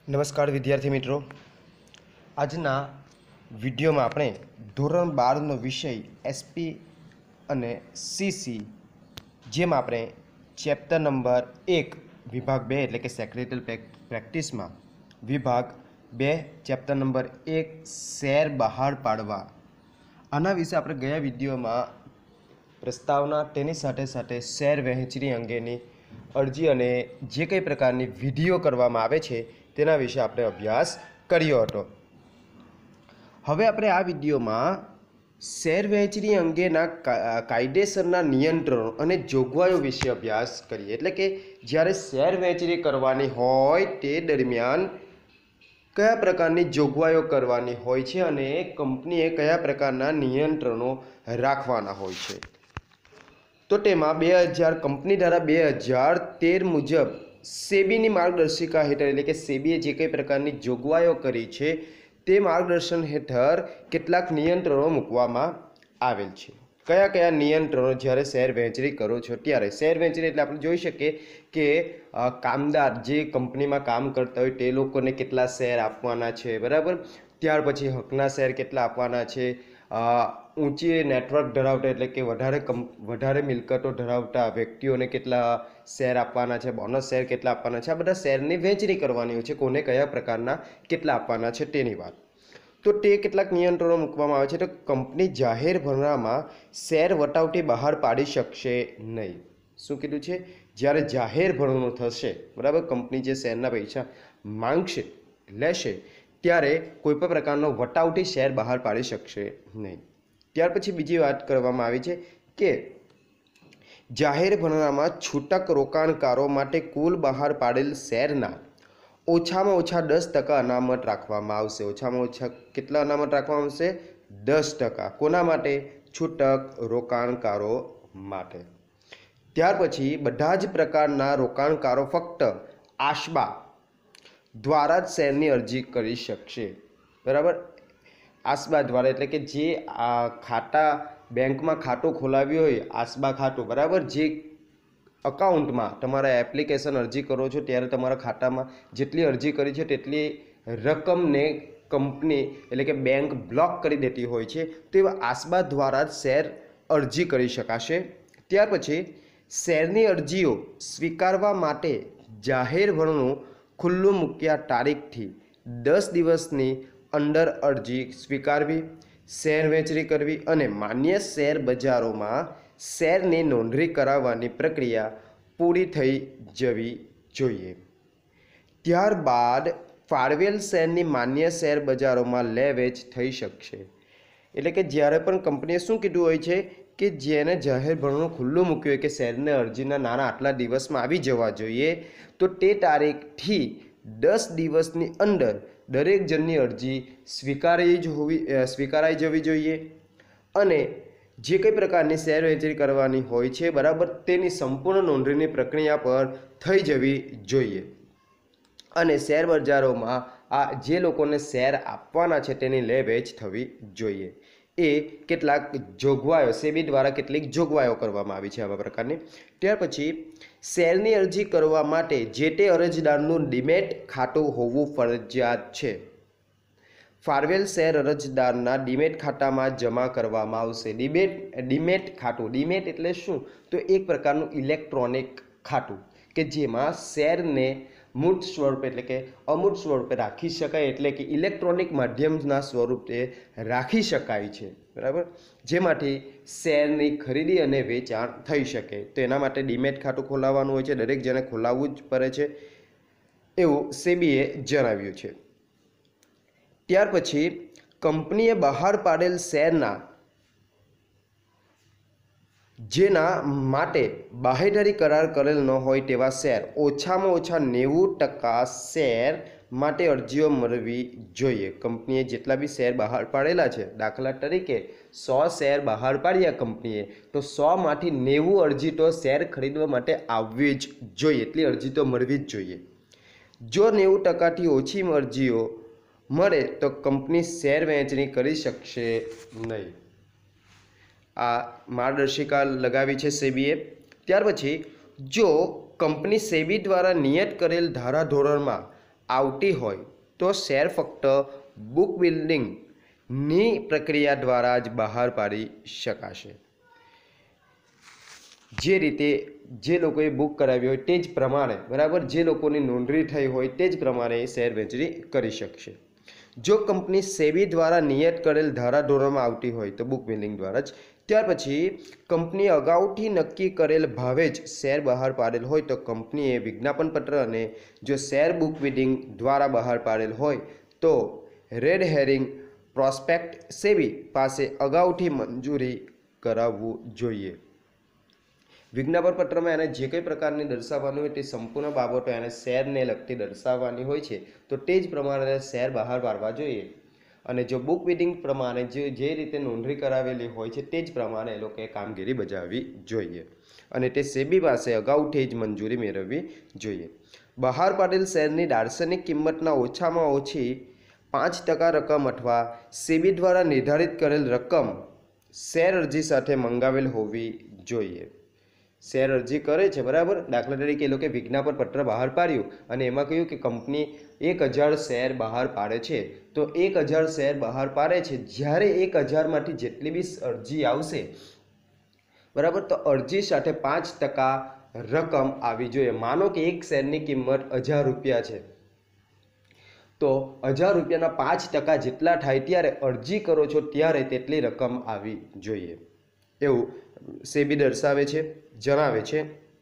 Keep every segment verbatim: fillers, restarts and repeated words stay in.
નમસ્કાર વિદ્યાર્થી મિત્રો, આજના વિડીયોમાં આપણે ધોરણ બારનો વિષય એસપી અને સીસી જેમાં આપણે ચેપ્ટર નંબર એક વિભાગ બે એટલે કે સેક્રેટલ પ્રેક્ટિસમાં વિભાગ બે ચેપ્ટર નંબર એક શેર બહાર પાડવા આના વિશે આપણે ગયા વિડીયોમાં પ્રસ્તાવના તેની સાથે સાથે શેર વહેંચણી અંગેની અરજી અને જે કંઈ પ્રકારની વિધિઓ કરવામાં આવે છે તેના વિશે આપણે અભ્યાસ કર્યો હતો। હવે આપણે આ વિડીયોમાં શેર વહેંચણી અંગેના કાયદેસરના નિયંત્રણો અને જોગવાઈઓ વિશે અભ્યાસ કરીએ। એટલે કે જ્યારે શેર વહેંચણી કરવાની હોય તે દરમિયાન કયા પ્રકારની જોગવાઈઓ કરવાની હોય છે અને કંપનીએ કયા પ્રકારના નિયંત્રણો રાખવાના હોય છે। તો તેમાં બે હજાર કંપની ધારા બે હજાર તેર મુજબ સેબીની માર્ગદર્શિકા હેઠળ એટલે કે સેબીએ જે કંઈ પ્રકારની જોગવાઈઓ કરી છે તે માર્ગદર્શન હેઠળ કેટલાક નિયંત્રણો મૂકવામાં આવેલ છે। કયા કયા નિયંત્રણો જ્યારે શેર વહેંચણી કરો છો ત્યારે? શેર વહેંચણી એટલે આપણે જોઈ શકીએ કે કામદાર જે કંપનીમાં કામ કરતા હોય તે લોકોને કેટલા શેર આપવાના છે, બરાબર। ત્યાર પછી હકના શેર કેટલા આપવાના છે, ઊંચી નેટવર્ક ધરાવતા એટલે કે વધારે કંપ વધારે મિલકતો ધરાવતા વ્યક્તિઓને કેટલા શેર આપવાના છે, બોનસ શેર કેટલા આપવાના છે, આ બધા શેરની વહેંચણી કરવાની હોય છે, કોને કયા પ્રકારના કેટલા આપવાના છે તેની વાત। તો તે કેટલાક નિયંત્રણો મૂકવામાં આવે છે। તો કંપની જાહેર ભરણામાં શેર વટાવટી બહાર પાડી શકશે નહીં। શું કીધું છે? જ્યારે જાહેર ભરણું થશે, બરાબર, કંપની જે શેરના પૈસા માંગશે લેશે ત્યારે કોઈ પણ પ્રકારનો વટાવટી શેર બહાર પાડી શકશે નહીં। ત્યાર પછી બીજી વાત કરવામાં આવી છે કે જાહેર ભરણામાં છૂટક રોકાણકારો માટે કુલ બહાર પાડેલ શેરના ઓછામાં ઓછા દસ ટકા અનામત રાખવામાં આવશે। ઓછામાં ઓછા કેટલા અનામત રાખવામાં આવશે? દસ ટકા। કોના માટે? છૂટક રોકાણકારો માટે। ત્યાર પછી બધા જ પ્રકારના રોકાણકારો ફક્ત આસબા દ્વારા જ શેરની અરજી કરી શકશે, બરાબર। આસબા દ્વારા એટલે કે જે આ ખાતા બેંકમાં ખાતું ખોલાવ્યું હોય, આસબા ખાતું, બરાબર, જે અકાઉન્ટમાં તમારા એપ્લિકેશન અરજી કરો છો ત્યારે તમારા ખાતામાં જેટલી અરજી કરી છે તેટલી રકમને કંપની એટલે કે બેંક બ્લોક કરી દેતી હોય છે, તો એવા આસબા દ્વારા જ શેર અરજી કરી શકાશે। ત્યાર પછી શેરની અરજીઓ સ્વીકારવા માટે જાહેર ભરણું ખુલ્લું મૂક્યા તારીખથી દસ દિવસની અંદર અરજી સ્વીકારવી, શેર વહેંચણી કરવી અને માન્ય શેર બજારોમાં શેરની નોંધણી કરાવવાની પ્રક્રિયા પૂરી થઈ જવી જોઈએ। ત્યારબાદ ફાળવેલ શેરની માન્ય શેર બજારોમાં લે વેચ થઈ શકશે। એટલે કે જ્યારે પણ કંપનીએ શું કીધું હોય છે કે જેને જાહેર ભરણું ખુલ્લું મૂક્યું હોય કે શેરને અરજીના નાણાં આટલા દિવસમાં આવી જવા જોઈએ, તો તે તારીખથી દસ દિવસની અંદર દરેક જણની અરજી સ્વીકારાઈ જ હોવી સ્વીકારાઈ જવી જોઈએ અને જે કંઈ પ્રકારની શેર વહેંચણી કરવાની હોય છે, બરાબર, તેની સંપૂર્ણ નોંધણીની પ્રક્રિયા પર થઈ જવી જોઈએ અને શેર બજારોમાં આ જે લોકોને શેર આપવાના છે તેની લે વેચ થવી જોઈએ। એ કેટલાક જોગવાઈઓ સેબી દ્વારા કેટલીક જોગવાઈઓ કરવામાં આવી છે આવા પ્રકારની। ત્યાર પછી શેરની અરજી કરવા માટે જે તે અરજદારનું ડીમેટ ખાતું હોવું ફરજિયાત છે। ફાળવેલ શેર અરજદારના ડીમેટ ખાતામાં જમા કરવામાં આવશે। ડીમેટ ડીમેટ ખાતું, ડીમેટ એટલે શું? તો એક પ્રકારનું ઇલેક્ટ્રોનિક ખાતું કે જેમાં શેરને મૂર્ત સ્વરૂપે એટલે કે અમૂર્ત સ્વરૂપે રાખી શકાય, એટલે કે ઇલેક્ટ્રોનિક માધ્યમના સ્વરૂપે રાખી શકાય છે, બરાબર, જેમાંથી શેરની ખરીદી અને વેચાણ થઈ શકે। તો એના માટે ડીમેટ ખાતું ખોલાવવાનું હોય છે, દરેક જણે ખોલાવવું જ પડે છે એવું સેબીએ જણાવ્યું છે। ત્યાર પછી કંપનીએ બહાર પાડેલ શેરના જેના માટે બાહેધરી કરાર કરેલ ન હોય તેવા શેર ઓછામાં ઓછા નેવું ટકા શેર માટે અરજીઓ મળવી જોઈએ। કંપનીએ જેટલા બી શેર બહાર પાડેલા છે, દાખલા તરીકે સો શેર બહાર પાડ્યા કંપનીએ, તો સોમાંથી નેવું અરજી તો શેર ખરીદવા માટે આવવી જ જોઈએ, એટલી અરજી તો મળવી જ જોઈએ। જો નેવું ટકાથી ઓછી અરજીઓ મળે તો કંપની શેર વહેંચણી કરી શકશે નહીં। આ માર્ગદર્શિકા લગાવી છે સેબીએ। ત્યાર પછી જો કંપની સેબી દ્વારા નિયત કરેલ ધારાધોરણમાં આવતી હોય તો શેર ફક્ત બુક બિલ્ડિંગની પ્રક્રિયા દ્વારા જ બહાર પાડી શકાશે। જે રીતે જે લોકોએ બુક કરાવી હોય તે જ પ્રમાણે બરાબર જે લોકોની નોંધણી થઈ હોય તે જ પ્રમાણે શેર વેચણી કરી શકશે। જો કંપની સેબી દ્વારા નિયત કરેલ ધારાધોરણમાં આવતી હોય તો બુક બિલ્ડિંગ દ્વારા જ, ત્યાર પછી કંપની અગાઉથી નક્કી કરેલ ભાવે જ શેર બહાર પાડેલ હોય તો કંપનીએ વિજ્ઞાપન પત્ર, અને જો શેર બુક બિલ્ડિંગ દ્વારા બહાર પાડેલ હોય તો રેડ હેરિંગ પ્રોસ્પેક્ટ સેબી પાસે અગાઉથી મંજૂરી કરાવવું જોઈએ। વિજ્ઞાપન પત્રમાં એને જે કંઈ પ્રકારની દર્શાવવાનું હોય તે સંપૂર્ણ બાબતો એને શેરને લગતી દર્શાવવાની હોય છે તો તે જ પ્રમાણે શેર બહાર પાડવા જોઈએ। અને જો બુક બિલ્ડિંગ પ્રમાણે જે જે રીતે નોંધણી કરાવેલી હોય છે તે જ પ્રમાણે એ લોકોએ કામગીરી બજાવવી જોઈએ અને તે સેબી પાસે અગાઉથી જ મંજૂરી મેળવવી જોઈએ। બહાર પાડેલ શેરની દાર્શનિક કિંમતના ઓછામાં ઓછી પાંચ ટકા રકમ અથવા સેબી દ્વારા નિર્ધારિત કરેલ રકમ શેર અરજી સાથે મંગાવેલ હોવી જોઈએ। શેર અરજી કરે છે બરાબર, દાખલા તરીકે એ લોકોએ વિજ્ઞાપન પત્ર બહાર પાડ્યું અને એમાં કહ્યું કે કંપની એક હજાર શેર બહાર પાડે છે તો એક હજાર શેર બહાર પાડે છે, જ્યારે એક હજારમાંથી જેટલી બી અરજી આવશે બરાબર તો અરજી સાથે પાંચ ટકા રકમ આવી જોઈએ। માનો કે એક શેરની કિંમત હજાર રૂપિયા છે તો હજાર રૂપિયાના પાંચ ટકા જેટલા થાય ત્યારે અરજી કરો છો ત્યારે તેટલી રકમ આવી જોઈએ એવું સેબી દર્શાવે છે, જણાવે છે।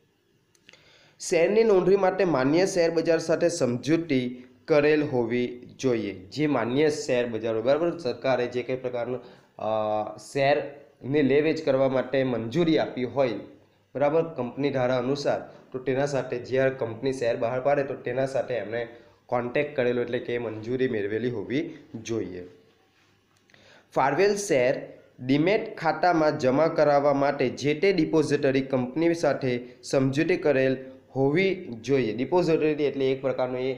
શેરની નોંધણી માટે માન્ય શેર બજાર સાથે સમજૂતી કરેલ હોવી જોઈએ। જે માન્ય શેર બજારો બરાબર સરકારે જે કંઈ પ્રકારનું શેરની લે વેચ કરવા માટે મંજૂરી આપી હોય બરાબર કંપની ધારા અનુસાર તો તેના સાથે જ્યારે કંપની શેર બહાર પાડે તો તેના સાથે એમણે કોન્ટેક્ટ કરેલો એટલે કે મંજૂરી મેળવેલી હોવી જોઈએ। ફાળવેલ શેર ડીમેટ ખાતામાં જમા કરાવવા માટે જે તે ડિપોઝિટરી કંપની સાથે સમજૂતી કરેલ હોવી જોઈએ। ડિપોઝિટરી એટલે એક પ્રકારનો એ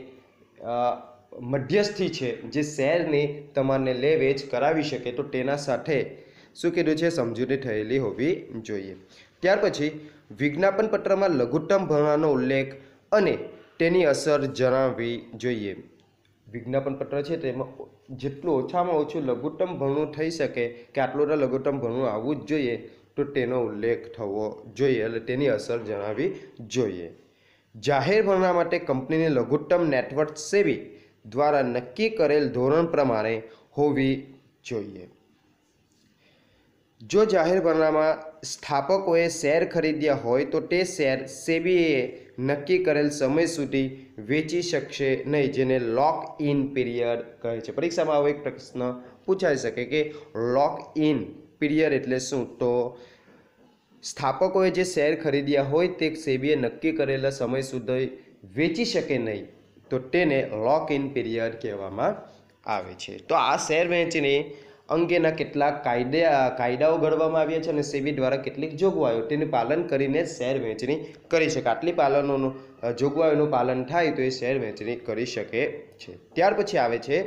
મધ્યસ્થી છે જે શેરની તમારને લે વેચ કરાવી શકે તો તેના સાથે શું કીધું છે સમજૂતી થયેલી હોવી જોઈએ। ત્યાર પછી વિજ્ઞાપન પત્રમાં લઘુત્તમ ભરણાનો ઉલ્લેખ અને તેની અસર જણાવવી જોઈએ। વિજ્ઞાપન પત્ર છે તેમાં જેટલું ઓછામાં ઓછું લઘુત્તમ ભરણું થઈ શકે કે આટલું તો લઘુત્તમ ભરણું આવવું જ જોઈએ તો તેનો ઉલ્લેખ થવો જોઈએ એટલે તેની અસર જણાવવી જોઈએ। જાહેર ભરણા માટે કંપનીની લઘુત્તમ નેટવર્ક સેબી દ્વારા નક્કી કરેલ ધોરણ પ્રમાણે હોવી જોઈએ। જો જાહેર ભરણામાં સ્થાપકોએ શેર ખરીદ્યા હોય તો તે શેર સેબીએ નક્કી કરેલ સમય સુધી વેચી શકશે નહીં, જેને લોક ઇન પીરિયડ કહે છે। પરીક્ષામાં આવો એક પ્રશ્ન પૂછાઈ શકે કે લોક ઇન પીરિયડ એટલે શું? તો સ્થાપકોએ જે શેર ખરીદ્યા હોય તે સેબીએ નક્કી કરેલા સમય સુધી વેચી શકે નહીં તો તેને લોક ઇન પીરિયડ કહેવામાં આવે છે। તો આ શેર વહેંચણી અંગેના કેટલાક કાયદા કાયદાઓ ઘડવામાં આવ્યા છે અને સેબી દ્વારા કેટલીક જોગવાઈઓ તેનું પાલન કરીને શેર વહેંચણી કરી શકે। આટલી પાલનોનું જોગવાઈઓનું પાલન થાય તો એ શેર વહેંચણી કરી શકે છે। ત્યાર પછી આવે છે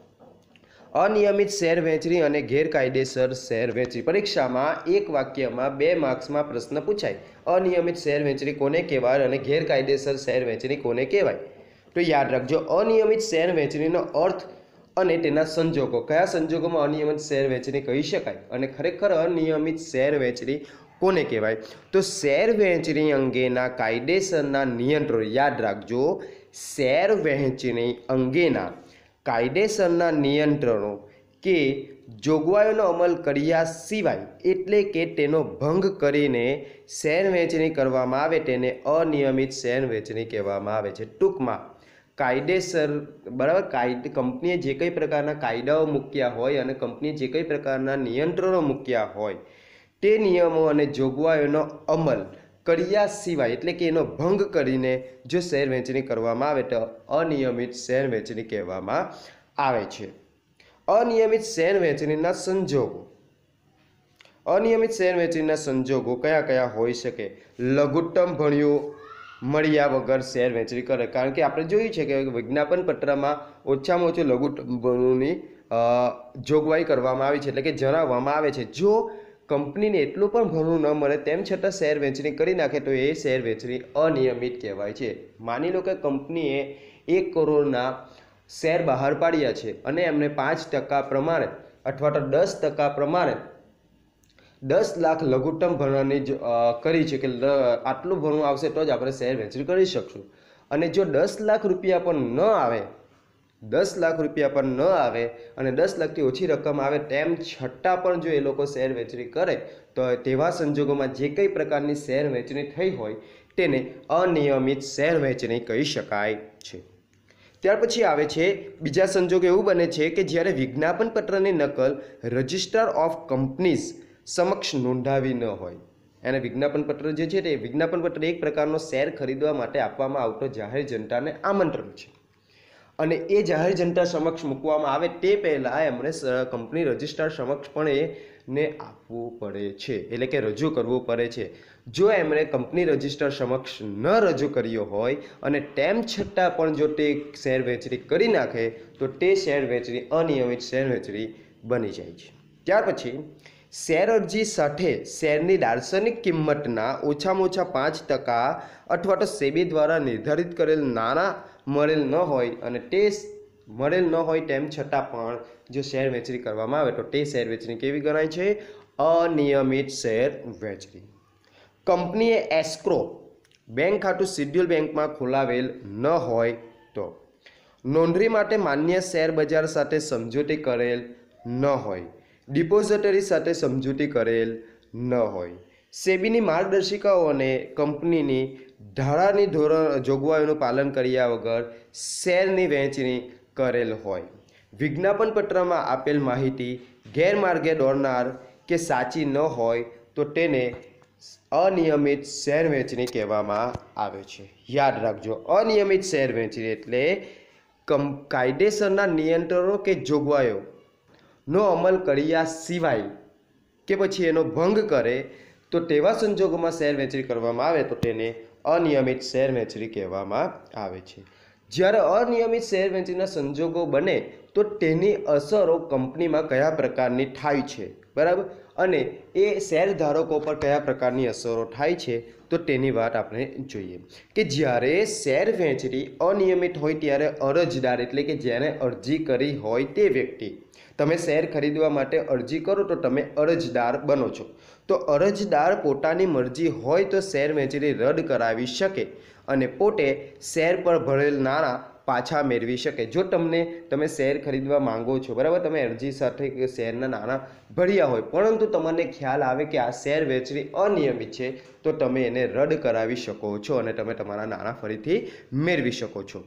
અનિયમિત શેર વહેંચણી અને ગેરકાયદેસર શેર વહેંચણી। પરીક્ષામાં એક વાક્યમાં બે માર્ક્સમાં પ્રશ્ન પૂછાય, અનિયમિત શેર વહેંચણી કોને કહેવાય અને ગેરકાયદેસર શેર વહેંચણી કોને કહેવાય? તો યાદ રાખજો અનિયમિત શેર વહેંચણીનો અર્થ અને તેના સંજોગો, કયા સંજોગોમાં અનિયમિત શેર વહેંચણી કહી શકાય અને ખરેખર અનિયમિત શેર વહેંચણી કોને કહેવાય? તો શેર વહેંચણી અંગેના કાયદેસરના નિયંત્રણો, યાદ રાખજો શેર વહેંચણી અંગેના કાયદેસરના નિયંત્રણો કે જોગવાઈઓનો અમલ કર્યા સિવાય એટલે કે તેનો ભંગ કરીને શેર વહેંચણી કરવામાં આવે તેને અનિયમિત શેર વહેંચણી કહેવામાં આવે છે। ટૂંકમાં કાયદેસર બરાબર કાયદે કંપનીએ જે કંઈ પ્રકારના કાયદાઓ મૂક્યા હોય અને કંપનીએ જે કંઈ પ્રકારના નિયંત્રણો મૂક્યા હોય તે નિયમો અને જોગવાઈઓનો અમલ કર્યા સિવાય એટલે કે એનો ભંગ કરીને જો શેર વહેંચણી કરવામાં આવે તો અનિયમિત શેર વહેંચણી કહેવામાં આવે છે। અનિયમિત શેર વહેંચણીના સંજોગો, અનિયમિત શેર વહેંચણીના સંજોગો કયા કયા હોઈ શકે? લઘુત્તમ ભણ્યું મળ્યા વગર શેર વહેંચણી કરે, કારણ કે આપણે જોયું છે કે વિજ્ઞાપન પત્રમાં ઓછામાં ઓછું લઘુત્તમ ભરણુંની જોગવાઈ કરવામાં આવી છે એટલે કે જણાવવામાં આવે છે જો કંપનીને એટલું પણ ભરણું ન મળે તેમ છતાં શેર વહેંચણી કરી નાખે તો એ શેર વહેંચણી અનિયમિત કહેવાય છે। માની લો કે કંપનીએ એક કરોડના શેર બહાર પાડ્યા છે અને એમને પાંચ ટકા પ્રમાણે અથવા તો દસ ટકા પ્રમાણે દસ લાખ લઘુત્તમ ભરવાની જ કરી છે કે આટલું ભરવું આવશે તો જ આપણે શેર વહેંચણી કરી શકશું. અને જો દસ લાખ રૂપિયા પણ ન આવે દસ લાખ રૂપિયા પણ ન આવે અને દસ લાખથી ઓછી રકમ આવે તેમ છતાં પણ જો એ લોકો શેર વહેંચણી કરે તો તેવા સંજોગોમાં જે કંઈ પ્રકારની શેર વહેંચણી થઈ હોય તેને અનિયમિત શેર વહેંચણી કહી શકાય છે. ત્યાર પછી આવે છે બીજા સંજોગ એવું બને છે કે જ્યારે વિજ્ઞાપન પત્રની નકલ રજિસ્ટર ઓફ કંપનીઝ સમક્ષ નોંધાવી ન હોય. એને વિજ્ઞાપન પત્ર જે છે તે વિજ્ઞાપન પત્ર એક પ્રકારનો શેર ખરીદવા માટે આપવામાં આવતો જાહેર જનતાને આમંત્રણ છે અને એ જાહેર જનતા સમક્ષ મૂકવામાં આવે તે પહેલાં એમણે કંપની રજિસ્ટ્રાર સમક્ષ પણ એને આપવું પડે છે, એટલે કે રજૂ કરવું પડે છે. જો એમણે કંપની રજિસ્ટ્રાર સમક્ષ ન રજૂ કર્યો હોય અને તેમ છતાં પણ જો તે શેર વહેંચણી કરી નાખે તો તે શેર વહેંચણી અનિયમિત શેર વહેંચણી બની જાય છે. ત્યાર પછી શેર અરજી સાથે શેરની દાર્શનિક કિંમતના ઓછામાં ઓછા પાંચ ટકા અથવા તો સેબી દ્વારા નિર્ધારિત કરેલ નાણાં મળેલ ન હોય અને તે મળેલ ન હોય તેમ છતાં પણ જો શેર વહેંચણી કરવામાં આવે તો તે શેર વહેંચણી કેવી ગણાય છે? અનિયમિત શેર વહેંચણી. કંપનીએ એસ્ક્રો બેંક ખાતું શિડ્યુલ બેંકમાં ખોલાવેલ ન હોય તો, નોંધણી માટે માન્ય શેર બજાર સાથે સમજૂતી કરેલ ન હોય, ડિપોઝિટરી સાથે સમજૂતી કરેલ ન હોય, સેબીની માર્ગદર્શિકાઓ અને કંપનીની ધારાની ધોરણ જોગવાઈઓનું પાલન કર્યા વગર શેરની વહેંચણી કરેલ હોય, વિજ્ઞાપન પત્રમાં આપેલ માહિતી ગેરમાર્ગે દોરનાર કે સાચી ન હોય તો તેને અનિયમિત શેર વહેંચણી કહેવામાં આવે છે. યાદ રાખજો, અનિયમિત શેર વહેંચણી એટલે કાયદેસરના નિયંત્રણો કે જોગવાઈઓ નો અમલ કર્યા સિવાય કે પછી એનો ભંગ કરે તો તેવા સંજોગોમાં શેર વહેંચણી કરવામાં આવે તો તેને અનિયમિત શેર વહેંચણી કહેવામાં આવે છે. જ્યારે અનિયમિત શેર વહેંચણીના સંજોગો બને તો તેની અસરો કંપનીમાં કયા પ્રકારની થાય છે, બરાબર, અને એ શેરધારકો પર કયા પ્રકારની અસરો થાય છે તો તેની વાત આપણે જોઈએ કે જ્યારે શેર વહેંચણી અનિયમિત હોય ત્યારે અરજદાર એટલે કે જેણે અરજી કરી હોય તે વ્યક્તિ, તમે શેર ખરીદવા માટે અરજી કરો તો તમે અરજદાર બનો છો, તો અરજદાર પોતાની મરજી હોય તો શેર વહેંચણી રદ કરાવી શકે અને પોતે શેર પર ભરેલ નાણાં પાછા મેળવી શકે. જો તમને તમે શેર ખરીદવા માંગો છો, બરાબર, તમે અરજી સાથે શેરના નાણાં ભર્યા હોય પરંતુ તમને ખ્યાલ આવે કે આ શેર વહેંચણી અનિયમિત છે તો તમે એને રદ કરાવી શકો છો અને તમે તમારા નાણાં ફરીથી મેળવી શકો છો.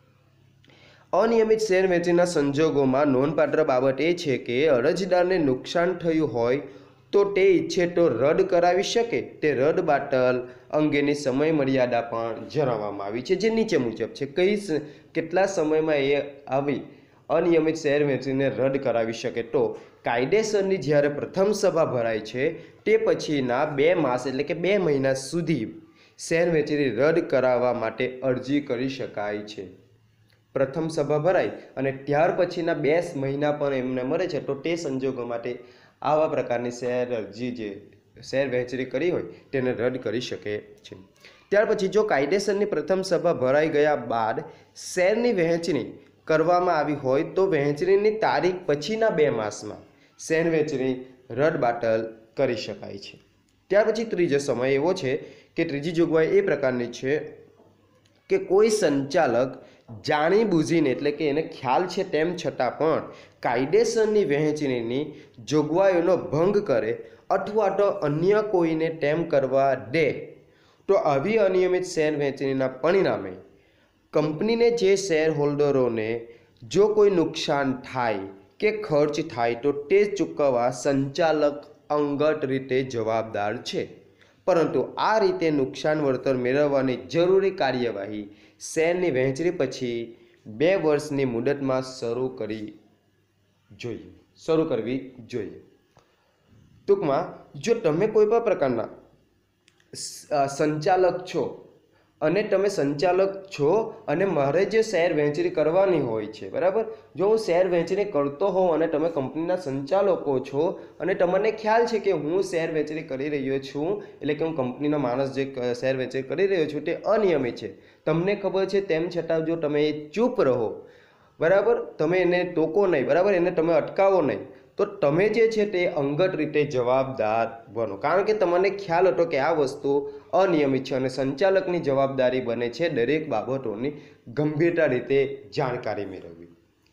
અનિયમિત શેર વહેંચણીના સંજોગોમાં નોંધપાત્ર બાબત એ છે કે અરજદારને નુકસાન થયું હોય તો તે ઈચ્છે તો રદ કરાવી શકે. તે રદ બાતલ અંગેની સમય મર્યાદા પણ જણાવવામાં આવી છે જે નીચે મુજબ છે. કઈ કેટલા સમયમાં એ આવી અનિયમિત શેર વહેંચણીને રદ કરાવી શકે તો કાયદેસરની જ્યારે પ્રથમ સભા ભરાય છે તે પછીના બે માસ એટલે કે બે મહિના સુધી શેર વહેંચણી રદ કરાવવા માટે અરજી કરી શકાય છે. પ્રથમ સભા ભરાય અને ત્યાર પછીના બે મહિના પણ એમને મળે છે તો તે સંજોગો માટે આવા પ્રકારની શેર અરજી જે શેર વહેંચણી કરી હોય તેને રદ કરી શકે છે. ત્યાર પછી જો કાયદેસરની પ્રથમ સભા ભરાઈ ગયા બાદ શેરની વહેંચણી કરવામાં આવી હોય તો વહેંચણીની તારીખ પછીના બે માસમાં શેર વહેંચણી રદ બાતલ કરી શકાય છે. ત્યાર પછી ત્રીજો સમય એવો છે કે ત્રીજી જોગવાઈ એ પ્રકારની છે કે કોઈ સંચાલક જાણી બૂઝીને એટલે કે એને ખ્યાલ છે તેમ છતાં પણ કાયદેસરની વહેંચણીની જોગવાઈઓનો ભંગ કરે અથવા તો અન્ય કોઈને તેમ કરવા દે તો આવી અનિયમિત શેર વહેંચણીના પરિણામે કંપનીને જે શેર હોલ્ડરોને જો કોઈ નુકસાન થાય કે ખર્ચ થાય તો તે ચૂકવવા સંચાલક અંગત રીતે જવાબદાર છે. પરંતુ આ રીતે નુકસાન વળતર મેળવવાની જરૂરી કાર્યવાહી શેરની વહેંચણી પછી બે વર્ષની મુદતમાં શરૂ કરી જોઈએ શરૂ કરવી જોઈએ. ટૂંકમાં જો તમે કોઈ પણ પ્રકારના સંચાલક છો અને તમે સંચાલક છો અને મારે જે શેર વહેંચણી કરવાની હોય છે, બરાબર, જો હું શેર વહેંચણી કરતો હોઉં અને તમે કંપનીના સંચાલકો છો અને તમને ખ્યાલ છે કે હું શેર વહેંચણી કરી રહ્યો છું એટલે કે હું કંપનીનો માણસ જે શેર વહેંચણી કરી રહ્યો છું તે અનિયમિત છે તમને ખબર છે તેમ છતાં જો તમે ચૂપ રહો, બરાબર, તમે એને ટોકો નહીં, બરાબર, એને તમે અટકાવો નહીં, તો તમે જે છે તે અંગત રીતે જવાબદાર બનો, કારણ કે તમને ખ્યાલ હતો કે આ વસ્તુ અનિયમિત છે અને સંચાલકની જવાબદારી બને છે દરેક બાબતોની ગંભીરતા રીતે જાણકારી મેળવવી.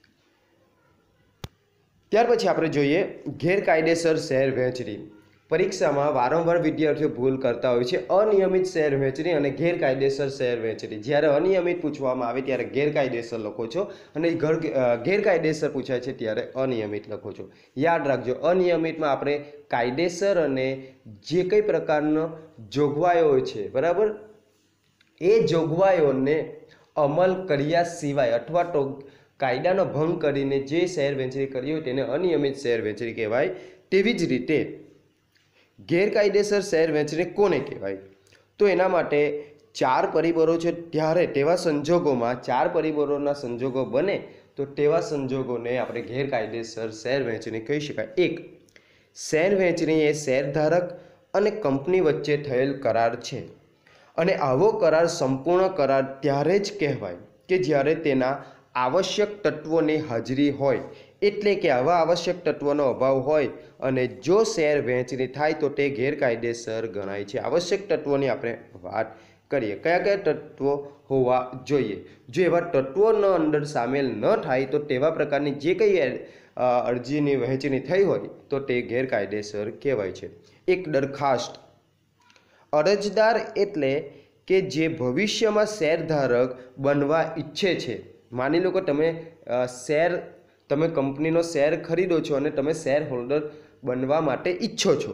ત્યાર પછી આપણે જોઈએ ગેરકાયદેસર શેર વહેંચણી. પરીક્ષામાં વારંવાર વિદ્યાર્થીઓ ભૂલ કરતા હોય છે અનિયમિત શેર વહેંચણી અને ગેરકાયદેસર શેર વહેંચણી. જ્યારે અનિયમિત પૂછવામાં આવે ત્યારે ગેરકાયદેસર લખો છો અને ગેરકાયદેસર પૂછાય છે ત્યારે અનિયમિત લખો છો. યાદ રાખજો, અનિયમિતમાં આપણે કાયદેસર અને જે કંઈ પ્રકારનો જોગવાઈઓ છે, બરાબર, એ જોગવાઈઓને અમલ કર્યા સિવાય અથવા તો કાયદાનો ભંગ કરીને જે શેર વહેંચણી કરી હોય તેને અનિયમિત શેર વહેંચણી કહેવાય. તેવી જ રીતે ગેરકાયદેસર શેર વહેંચણી કોને કહેવાય? તો એના માટે ચાર પરિબળો છે, ત્યારે તેવા સંજોગોમાં ચાર પરિબળોના સંજોગો બને તો તેવા સંજોગોને આપણે ગેરકાયદેસર શેર વહેંચણી કહી શકાય. એક, શેર વહેંચણી એ શેરધારક અને કંપની વચ્ચે થયેલ કરાર છે અને આવો કરાર સંપૂર્ણ કરાર ત્યારે જ કહેવાય કે જ્યારે તેના આવશ્યક તત્વોની હાજરી હોય, એટલે કે આવા આવશ્યક તત્વોનો અભાવ હોય અને જો શેર વહેંચણી થાય તો તે ગેરકાયદેસર ગણાય છે. આવશ્યક તત્વોની આપણે વાત કરીએ, કયા કયા તત્વો હોવા જોઈએ? જો એવા તત્વો ન અંદર સામેલ ન થાય તો તેવા પ્રકારની જે કંઈ અરજીની વહેંચણી થઈ હોય તો તે ગેરકાયદેસર કહેવાય છે. એક, દરખાસ્ત. અરજદાર એટલે કે જે ભવિષ્યમાં શેરધારક બનવા ઈચ્છે છે. માની લો કે તમે શેર તમે કંપનીનો શેર ખરીદો છો અને તમે શેર હોલ્ડર બનવા માટે ઈચ્છો છો,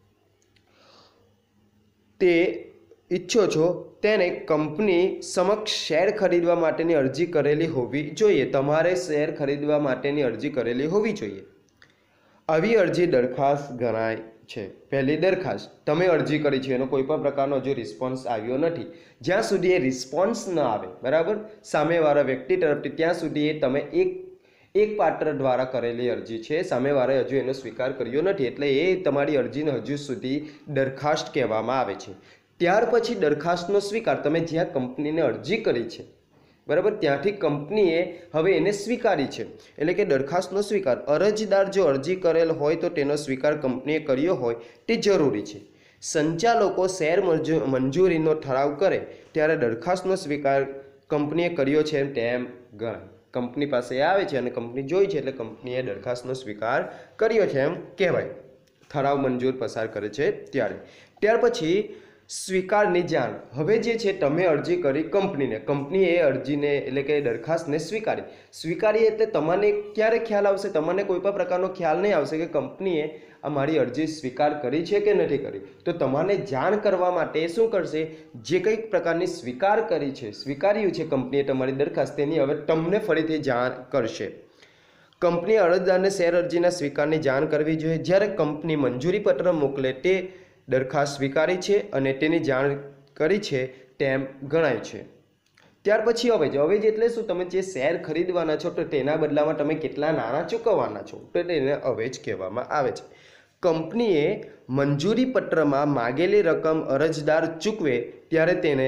તે ઈચ્છો છો તેને કંપની સમક્ષ શેર ખરીદવા માટેની અરજી કરેલી હોવી જોઈએ. તમારે શેર ખરીદવા માટેની અરજી કરેલી હોવી જોઈએ. આવી અરજી દરખાસ્ત ગણાય છે. પહેલી, દરખાસ્ત. તમે અરજી કરી છે, એનો કોઈ પણ પ્રકારનો હજુ રિસ્પોન્સ આવ્યો નથી. જ્યાં સુધી એ રિસ્પોન્સ ન આવે, બરાબર, સામેવાળા વ્યક્તિ તરફથી, ત્યાં સુધી એ તમે એક એક પાત્ર દ્વારા કરેલી અરજી છે, સામેવાળાએ હજુ એનો સ્વીકાર કર્યો નથી, એટલે એ તમારી અરજીને હજુ સુધી દરખાસ્ત કહેવામાં આવે છે. ત્યાર પછી દરખાસ્તનો સ્વીકાર. તમે જ્યાં કંપનીને અરજી કરી છે, બરાબર, ત્યાંથી કંપનીએ હવે એને સ્વીકારી છે, એટલે કે દરખાસ્તનો સ્વીકાર. અરજદાર જો અરજી કરેલ હોય તો તેનો સ્વીકાર કંપનીએ કર્યો હોય તે જરૂરી છે. સંચાલકો શેર મંજૂરીનો ઠરાવ કરે ત્યારે દરખાસ્તનો સ્વીકાર કંપનીએ કર્યો છે તેમ ગણાય. કંપની પાસે આવે છે અને કંપની જોઈ છે એટલે કંપનીએ દરખાસ્તનો સ્વીકાર કર્યો છે એમ કહેવાય. ઠરાવ મંજૂર પસાર કરે છે ત્યારે. ત્યાર પછી સ્વીકારની જાણ. હવે જે છે તમે અરજી કરી કંપનીને, કંપનીએ એ અરજીને એટલે કે દરખાસ્તને સ્વીકારી. સ્વીકારી એટલે તમને ક્યારે ખ્યાલ આવશે? તમને કોઈ પણ પ્રકારનો ખ્યાલ નહીં આવશે કે કંપનીએ આ મારી અરજી સ્વીકાર કરી છે કે નથી કરી. તો તમારે જાણ કરવા માટે શું કરશે? જે કંઈક પ્રકારની સ્વીકાર કરી છે, સ્વીકાર્યું છે કંપનીએ તમારી દરખાસ્ત, તેની હવે તમને ફરીથી જાણ કરશે. કંપનીએ અરજદારને શેર અરજીના સ્વીકારની જાણ કરવી જોઈએ. જ્યારે કંપની મંજૂરી પત્ર મોકલે તે દરખાસ્ત સ્વીકારી છે અને તેની જાણ કરી છે તેમ ગણાય છે. ત્યાર પછી અવેજ. અવેજ એટલે શું? તમે જે શેર ખરીદવાના છો તો તેના બદલામાં તમે કેટલા નાણાં ચૂકવવાના છો, તો તેને અવેજ કહેવામાં આવે છે. કંપનીએ મંજૂરી પત્રમાં માગેલી રકમ અરજદાર ચૂકવે ત્યારે તેને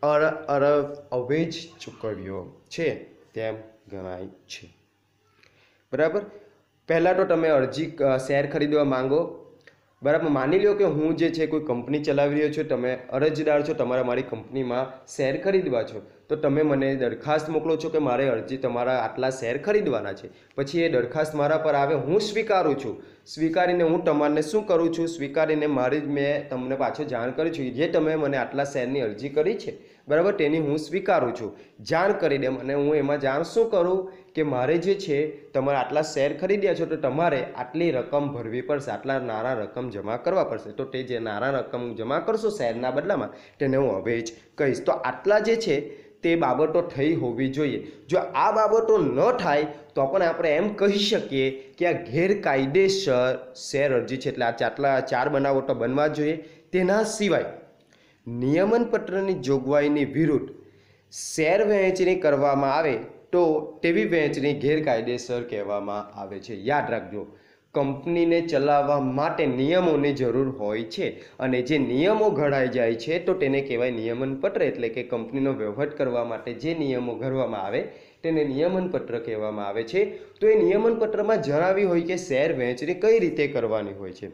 અવેજ ચૂકવ્યો છે તેમ ગણાય છે. બરાબર. પહેલાં તો તમે અરજી શેર ખરીદવા માંગો, બરાબર. માની લો કે હું જે છે કોઈ કંપની ચલાવી રહ્યો છું, તમે અરજદાર છો, તમારા મારી કંપનીમાં શેર ખરીદવા છો, તો તમે મને દરખાસ્ત મોકલો છો કે મારે અરજી તમારા આટલા શેર ખરીદવાના છે. પછી એ દરખાસ્ત મારા પર આવે, હું સ્વીકારું છું. સ્વીકારીને હું તમારને શું કરું છું? સ્વીકારીને મારી મેં તમને પાછો જાણ કરી છું જે તમે મને આટલા શેરની અરજી કરી છે, બરાબર, તેની હું સ્વીકારું છું. જાણ કરી દે અને હું એમાં જાણ શું કરું કે મારે જે છે તમારે આટલા શેર ખરીદ્યા છો તો તમારે આટલી રકમ ભરવી પડશે, આટલા નાણાં રકમ જમા કરવા પડશે. તો તે જે નાણાં રકમ જમા કરશો શેરના બદલામાં તેને હું અવેજ કહીશ. તો આટલા જે છે તે બાબતો થઈ હોવી જોઈએ. જો આ બાબતો ન થાય તો પણ આપણે એમ કહી શકીએ કે આ ગેરકાયદેસર શેર અરજી છે. એટલે આ આટલા ચાર બનાવટો બનવા જોઈએ. તેના સિવાય નિયમન પત્રની જોગવાઈની વિરુદ્ધ શેર વહેંચણી કરવામાં આવે તો તેવી વહેંચણી ગેરકાયદેસર કહેવામાં આવે છે. યાદ રાખજો, કંપનીને ચલાવવા માટે નિયમોની જરૂર હોય છે અને જે નિયમો ઘડાઈ જાય છે તો તેને કહેવાય નિયમનપત્ર, એટલે કે કંપનીનો વહીવટ કરવા માટે જે નિયમો ઘડવામાં આવે તેને નિયમનપત્ર કહેવામાં આવે છે. તો એ નિયમનપત્રમાં જણાવ્યું હોય કે શેર વહેંચણી કઈ રીતે કરવાની હોય છે.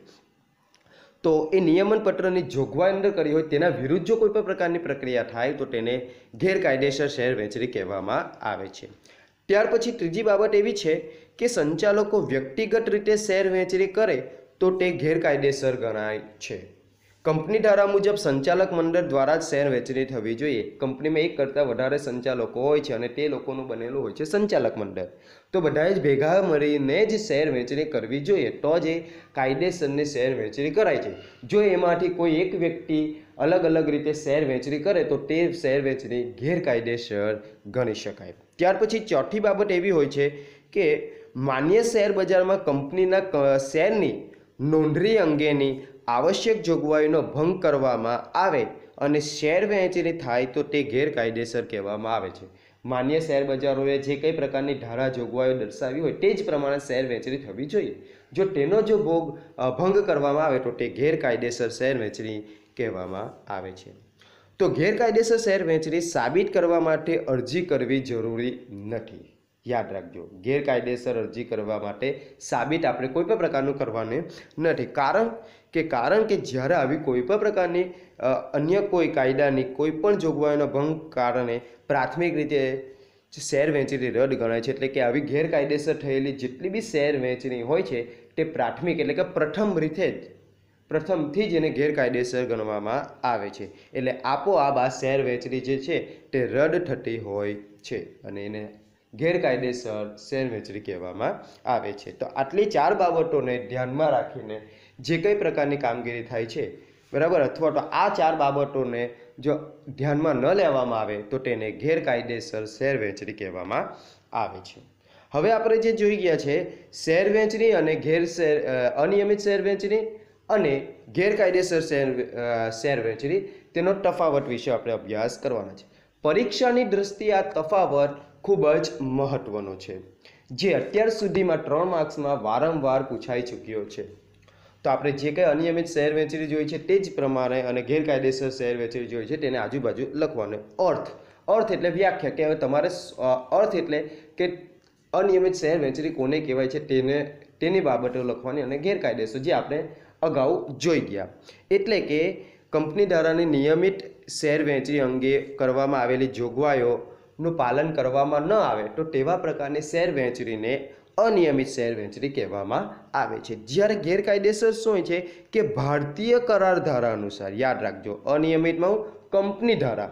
તો એ નિયમનપત્રની જોગવાઈ અંદર કરી હોય તેના વિરુદ્ધ જો કોઈ પણ પ્રકારની પ્રક્રિયા થાય તો તેને ગેરકાયદેસર શેર વહેંચણી કહેવામાં આવે છે. ત્યાર પછી ત્રીજી બાબત એવી છે કે સંચાલકો વ્યક્તિગત રીતે શેર વહેંચણી કરે તો તે ગેરકાયદેસર ગણાય છે. કંપની ધારા મુજબ સંચાલક મંડળ દ્વારા જ શેર વહેંચણી થવી જોઈએ. કંપનીમાં એક કરતાં વધારે સંચાલકો હોય છે અને તે લોકોનું બનેલું હોય છે સંચાલક મંડળ. તો બધાએ જ ભેગા મળીને જ શેર વહેંચણી કરવી જોઈએ, તો જ એ કાયદેસરની શેર વહેંચણી કરાય છે. જો એમાંથી કોઈ એક વ્યક્તિ અલગ અલગ રીતે શેર વહેંચણી કરે તો તે શેર વહેંચણી ગેરકાયદેસર ગણી શકાય. ત્યાર પછી ચોથી બાબત એવી હોય છે કે માન્ય શેર બજારમાં કંપનીના શેરની નોંધણી અંગેની આવશ્યક જોગવાઈનો ભંગ કરવામાં આવે અને શેર વહેંચણી થાય તો તે ગેરકાયદેસર કહેવામાં આવે છે. માન્ય શેર બજારોએ જે કઈ પ્રકારની ધારા જોગવાઈઓ દર્શાવી હોય તે જ પ્રમાણે શેર વહેંચણી થવી જોઈએ. જો તેનો જો ભોગ ભંગ કરવામાં આવે તો તે ગેરકાયદેસર શેર વહેંચણી કહેવામાં આવે છે. તો ગેરકાયદેસર શેર વહેંચણી સાબિત કરવા માટે અરજી કરવી જરૂરી નથી. યાદ રાખજો, ગેરકાયદેસર અરજી કરવા માટે સાબિત આપણે કોઈ પણ પ્રકારનું કરવાનું નથી. કારણ કે કારણ કે જ્યારે આવી કોઈ પણ પ્રકારની અન્ય કોઈ કાયદાની કોઈ પણ જોગવાઈનો ભંગ કારણે પ્રાથમિક રીતે શેર વહેંચણી રદ ગણાય છે. એટલે કે આવી ગેરકાયદેસર થયેલી જેટલી બી શેર વહેંચણી હોય છે તે પ્રાથમિક એટલે કે પ્રથમ રીતે જ પ્રથમથી જ એને ગેરકાયદેસર ગણવામાં આવે છે. એટલે આપોઆપ આ શેર વહેંચણી જે છે તે રદ થતી હોય છે અને એને ગેરકાયદેસર શેર વહેંચણી કહેવામાં આવે છે. તો આટલી ચાર બાબતોને ધ્યાનમાં રાખીને જે કઈ પ્રકારની કામગીરી થાય છે, બરાબર, અથવા તો આ ચાર બાબતોને જો ધ્યાનમાં ન લેવામાં આવે તો તેને ગેરકાયદેસર શેર વહેંચણી કહેવામાં આવે છે. હવે આપણે જે જોઈ ગયા છે શેર વહેંચણી અને ગેર શેર અનિયમિત શેર વહેંચણી અને ગેરકાયદેસર શેર શેર વહેંચણી તેનો તફાવત વિશે આપણે અભ્યાસ કરવાના છે. પરીક્ષાની દ્રષ્ટિએ આ તફાવત ખૂબ જ મહત્વનો છે, જે અત્યાર સુધીમાં ત્રણ માર્ક્સમાં વારંવાર પૂછાઈ ચૂક્યો છે. તો આપણે જે કંઈ અનિયમિત શેર વહેંચણી જોઈ છે તે જ પ્રમાણે અને ગેરકાયદેસર શેર વહેંચણી જોઈ છે તેને આજુબાજુ લખવાનું. અર્થ અર્થ એટલે વ્યાખ્યા, કે હવે તમારે અર્થ એટલે કે અનિયમિત શેર વહેંચણી કોને કહેવાય છે તેને તેની બાબતો લખવાની અને ગેરકાયદેસર જે આપણે અગાઉ જોઈ ગયા. એટલે કે કંપની ધારાની નિયમિત શેર વહેંચણી અંગે કરવામાં આવેલી જોગવાઈઓનું પાલન કરવામાં ન આવે તો તેવા પ્રકારની શેર વહેંચણીને અનિયમિત શેર વહેંચણી કહેવામાં આવે છે. જ્યારે ગેરકાયદેસર શું હોય છે કે ભારતીય કરાર ધારા અનુસાર, યાદ રાખજો, અનિયમિતમાં કંપની ધારા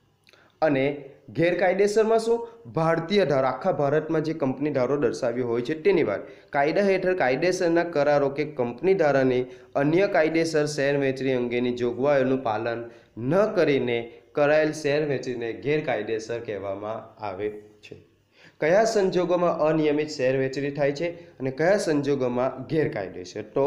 અને ગેરકાયદેસરમાં શું ભારતીય ધારા, આખા ભારતમાં જે કંપની ધારો દર્શાવ્યો હોય છે તેની વાત. કાયદા હેઠળ કાયદેસરના કરારો કે કંપની ધારાની અન્ય કાયદેસર શેર વહેંચણી અંગેની જોગવાઈઓનું પાલન ન કરીને કરાયેલ શેર વહેંચણીને ગેરકાયદેસર કહેવામાં આવે છે. કયા સંજોગોમાં અનિયમિત શેર વહેંચણી થાય છે અને કયા સંજોગોમાં ગેરકાયદેસર? તો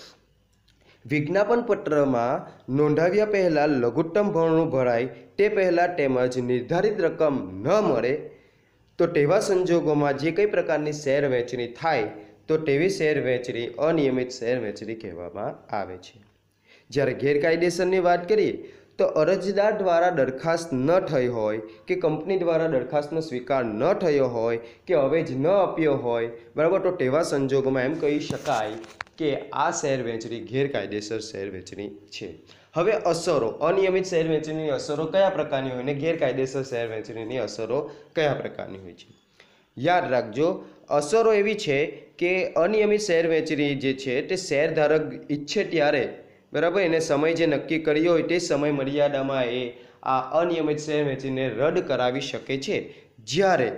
વિજ્ઞાપન પત્રમાં નોંધાવ્યા પહેલાં લઘુત્તમ ભરણું ભરાય તે પહેલાં તેમજ નિર્ધારિત રકમ ન મળે તો તેવા સંજોગોમાં જે કઈ પ્રકારની શેર વહેંચણી થાય તો તેવી શેર વહેંચણી અનિયમિત શેર વહેંચણી કહેવામાં આવે છે. જ્યારે ગેરકાયદેસરની વાત કરીએ તો અરજદાર દ્વારા દરખાસ્ત ન થઈ હોય કે કંપની દ્વારા દરખાસ્તનો સ્વીકાર ન થયો હોય કે અવેજ ન આપ્યો હોય, બરાબર, તો તેવા સંજોગોમાં એમ કહી શકાય કે આ શેર વહેંચણી ગેરકાયદેસર શેર વહેંચણી છે. હવે અસરો, અનિયમિત શેર વહેંચણીની અસરો કયા પ્રકારની હોય અને ગેરકાયદેસર શેર વહેંચણીની અસરો કયા પ્રકારની હોય છે? યાદ રાખજો, અસરો એવી છે કે અનિયમિત શેર વહેંચણી જે છે તે શેરધારક ઈચ્છે ત્યારે, બરાબર, એને સમય જે નક્કી કર્યો હોય તે સમય મર્યાદામાં એ આ અનિયમિત શેર વહેંચણીને રદ કરાવી શકે છે. જ્યારે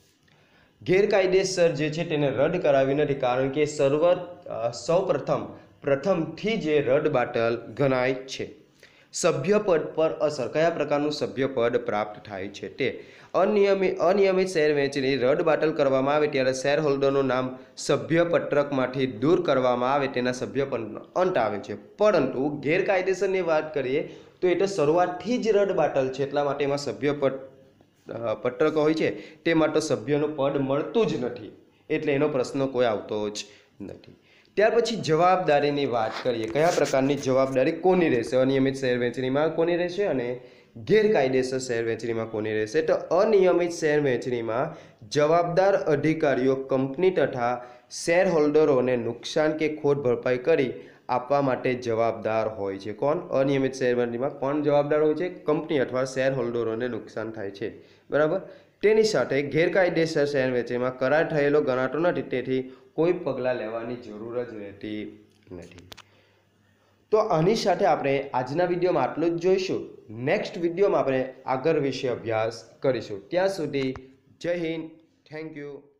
ગેરકાયદેસર જે છે તેને રદ કરાવી નથી, કારણ કે સર્વ સૌ પ્રથમ પ્રથમથી જે રદ બાતલ ગણાય છે. સભ્યપદ પર અસર, કયા પ્રકારનું સભ્યપદ પ્રાપ્ત થાય છે તે. અનિયમિત અનિયમિત શેર વહેંચણી રદ બાતલ કરવામાં આવે ત્યારે શેર હોલ્ડરનું નામ સભ્યપત્રકમાંથી દૂર કરવામાં આવે તેના સભ્યપદનો અંત આવે છે. પરંતુ ગેરકાયદેસરની વાત કરીએ તો એ તો શરૂઆતથી જ રદ બાતલ છે, એટલા માટે એમાં સભ્યપદ પત્રકો હોય છે તેમાં તો સભ્યનું પદ મળતું જ નથી, એટલે એનો પ્રશ્ન કોઈ આવતો જ નથી. ત્યાર પછી જવાબદારીની વાત કરીએ, કયા પ્રકારની જવાબદારી કોની રહેશે, અનિયમિત શેર વહેંચણીમાં કોની રહેશે અને ગેરકાયદેસર શેર વહેંચણીમાં કોની રહેશે. તો અનિયમિત શેર વહેંચણીમાં જવાબદાર અધિકારીઓ કંપની તથા શેર હોલ્ડરોને નુકસાન કે ખોટ ભરપાઈ કરી આપવા માટે જવાબદાર હોય છે. કોણ? અનિયમિત શેર વહેંચણીમાં કોણ જવાબદાર હોય છે? કંપની અથવા શેર હોલ્ડરોને નુકસાન થાય છે. બરાબર. તેની સાથે ગેરકાયદેસર શેર વહેંચણીમાં કરાર થયેલો ગણાતો નથી, તેથી કોઈ પગલાં લેવાની જરૂર જ રહેતી નથી. તો આની સાથે આપણે આજના વિડીયોમાં આટલું જ જોઈશું. નેક્સ્ટ વિડીયોમાં આપણે આગળ વિશે અભ્યાસ કરીશું. ત્યાં સુધી જય હિન્દ. Thank you.